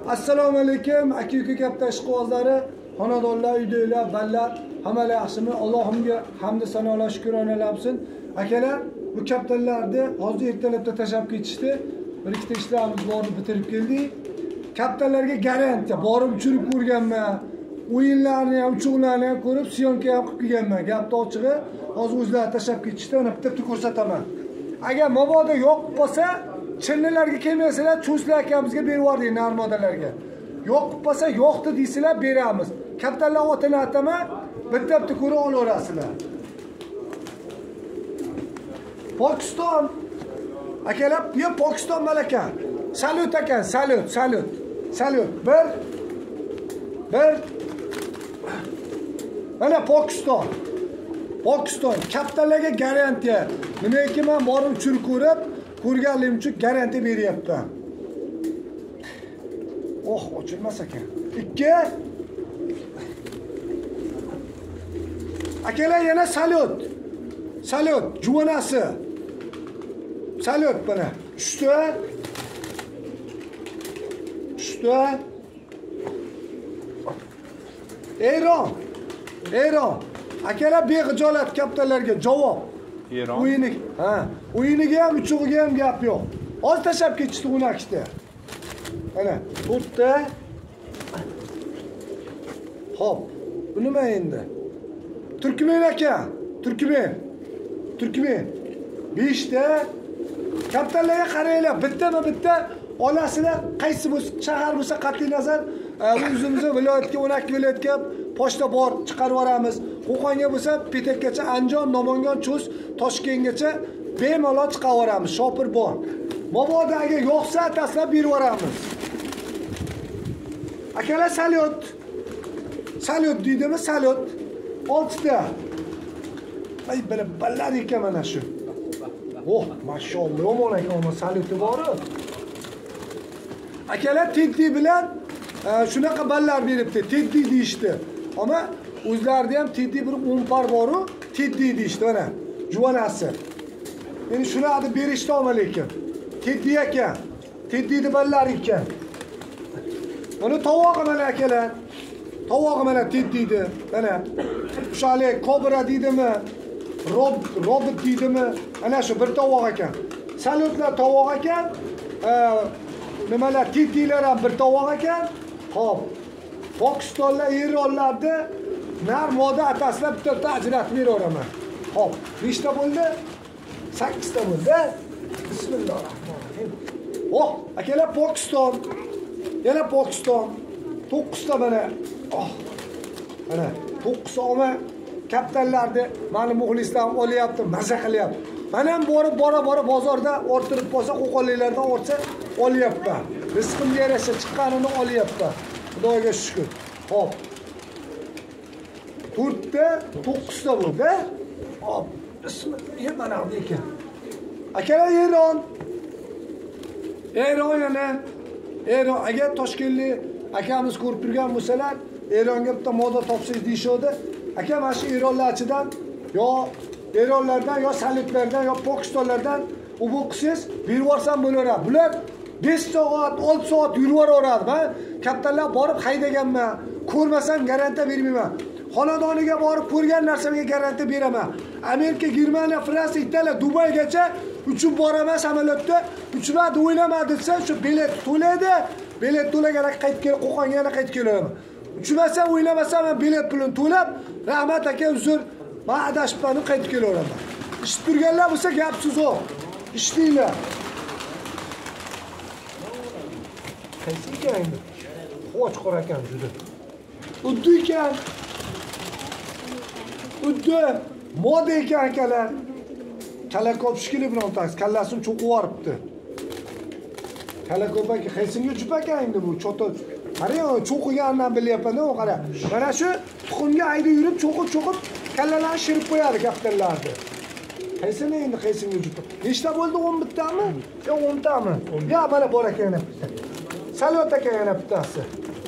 Assalomu alaykum, aka-uka katta ishqibozlari, xonadonlar, uydagilar, ballar, hammalar yaxshimi? Allohimga hamd sanolar, shukronalar bo'lsin. Akalar, bu kaptallarni hozir ertalabda tashlab ketishdi. Bir ikkita ishlarimiz borni bitirib keldik. Kaptallarga garantiya, borib uchirib ko'rganman. O'yinlarni ham, uchuqlarni ham ko'rib, syomka ham qilib kelganman. Gapni ochig'i, hozir o'zlari tashlab ketishdi, ana bitta ko'rsataman. Agar mabodo yo'q bo'lsa, chinnilarga kelmaysizlar, Chuslar akamizga berib yubordik, narmodalarga. Yo'q bo'lsa, yo'qdi deysizlar, beramiz. Kaptallar otini ataman, bitta ko'rib olaverasizlar. Pokiston akalar, bu Pokiston malaka. Salut ekan, salut. Salut. Bir. Mana Pokiston kaptallarga garantiya. Nimaki men borib uchirib ko'rganligim uchun garantiya beryapman. Ochilmas ekan. 2. Akalar yana salut. Juvonasi. Salut bana. 3. Eron. Akalar bexijolat kaptallarga javob. Eron. O'yiniga ham, uchug'iga ham gap yo'q. Hozir tashlab ketishdi unakishda. Mana, 4ta. Hop. Bu nima endi? Turkmen aka. Turkmen. 5ta. Kaptallarga qaranglar, bitta olasizlar, qaysi bo'lsa, shahar bo'lsa qat'iy nazar, o'zimizning viloyatga, 12 viloyatga pochta bor, chiqarib yuboramiz. Qo'qonga bo'lsa, Petekgacha, Andijon, Namangan, Chus, Toshkentgacha bemalol chiqarib yuboramiz. Shopir bor. Mabodo agar yo'qsa, tashlab berib yuboramiz. Akalar salut deydimi? Salut. 6ta. Ay, ballar ekan mana shu. Mashallah, yomon ekan, saluti bor. Akalar Teddy bilan shunaqa ballar beribdi. Teddy deyishdi. Ama o'zlarida ham Teddy bir 10 par bor-ku, Teddy deyishdi mana. Juvonasi. Meni shularni berishdi lekin. Teddy ekan. Teddyni ballar ekan. Mana tovog'i mana akalar. Tovog'i mana Teddyni. Mana o'shali Cobra deydimi? Robot deydimi? Ana shu bir tovoq ekan. Salutlar tovoq ekan. Nimalar Teddylar ham bir tovoq ekan. Xo'p. Pokistonlar, Eronlarda narmoda ataslab bitta ajratib beraveraman. Xo'p, nechta bo'ldi? 8 ta bo'ldi. Bismillahirrohmanirrohim. Akalar Pokiston. Yana Pokiston. 9 ta mana. Mana 9 oma kaptallarni meni muxlislarim olyapti, maza qilyapti. Men ham bora bozorda orttirib bo'lsa, qo'qonliklardan ortsa olyapman. Rizqimga yarasha chiqqanini olyapman. Xudoga shukr. Hop. 4 ta, 9 ta bo'ldi. Hop. Bismillah, mana bu ekan. Akalar Eron agar Toshkentlik akamiz ko'rib turgan bo'lsalar, Eronga bitta moda topsangiz deyishadi. Aka mana shu Eronlarchidan yo Eronlardan yo Saliblardan yo Pokistonlardan u qilsangiz berib yuborsam bo'laveradi. Bular 5 soat, 6 soat yurib yuboradi. Men kaptallar borib haydaganman. Ko'rmasam garantiya bermayman. Xonadoniga borib ko'rgan narsamga garantiya beraman. Amerika, Germaniya, Fransiya, Italiya, Dubaygacha uchib boraman samolyotda. Uchmadi, o'ynamadi desa, shu bilet to'laydi. Bilet to'laganda qaytib kelib, Qo'qonga yana qaytib kelaman. Uchmasam, o'ynamasam men bilet pulini to'lab, rahmat aka, uzr, men adashibman, qaytib kelaveraman. Ish turganlar bo'lsa gapsiz o. Ishlanglar. Qaysi ekan endi? Qo'ch qora ekan juda. Uddi ekan. Uddi moda ekan akalar. Kalakopshkili bilan o'tasiz. Kallasini cho'qib yuboribdi. Kalakopaki qaysinga jup ekan endi bu cho'to. Qarang, cho'qigandan bilyapman, qara. Mana shu tuxumga ayda yurib cho'qib kallalarni shirib qo'yadi kaptallarni. Qaysini endi qaysinga jup. Nechta bo'ldi? 11 tami? Yo 10 tami? Ya mana bor ekan yana bitta. Salut aka yana bittasi.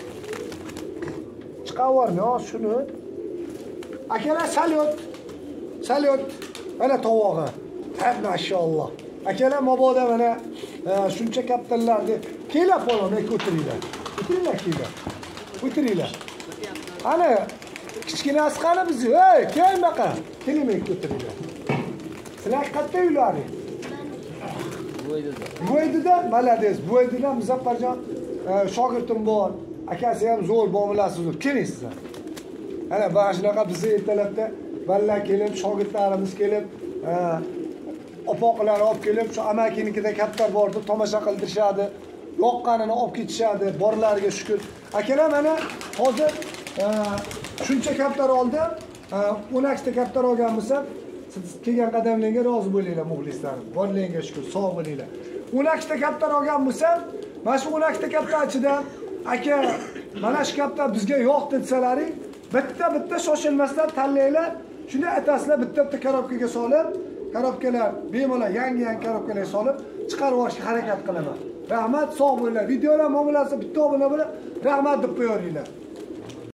Chiqavorni, shuni. Akalar salut. Mana tovog'i. Maşallah. Akalar mabodo mana shuncha kaptallarni kelib qolmay ko'tiringlar. o'tiringlar keyin. O'tiringlar. Ana kichkinasi qani bizni? Ey, keling baqa. Keling o'tiringlar. Sizlar qayerda uylaring? Buvaydida, malades. Buvaydida Muzaffarjon shogirdim bor. Akasi ham zo'r bo'lasiz. Keling sizlar. Ana mana shunaqa bizni ertalabda ballar kelib, shogirdlarimiz kelib, opoqlar olib kelib, shu amakinikida kattalar bordi, tomosha qildirishadi. Yoqqanini olib ketishadi. Borlariga shukr. Akalar mana hozir shuncha kaptar oldi. 10 ta kaptar olgan bo'lsa, siz kelgan qadamlarga rozi bo'linglar muxlislarim. Borlaringga shukr, sog' bo'linglar. 10 ta kaptar olgan bo'lsa, mana shu 10 ta kaptar ichidan aka mana shu kaptar bizga yo'q desalaring, bitta shoshilmasdan tanlaylar. Shunday aytasizlar, bitta korobkaga solib, korobkalar bemalol yangi korobkalar solib chiqarib yuborishga harakat qilaman. Rahmat, sog' bo'linglar. Videolar muomalasi bitta obuna bo'lib, rahmat deb qo'yaveringlar.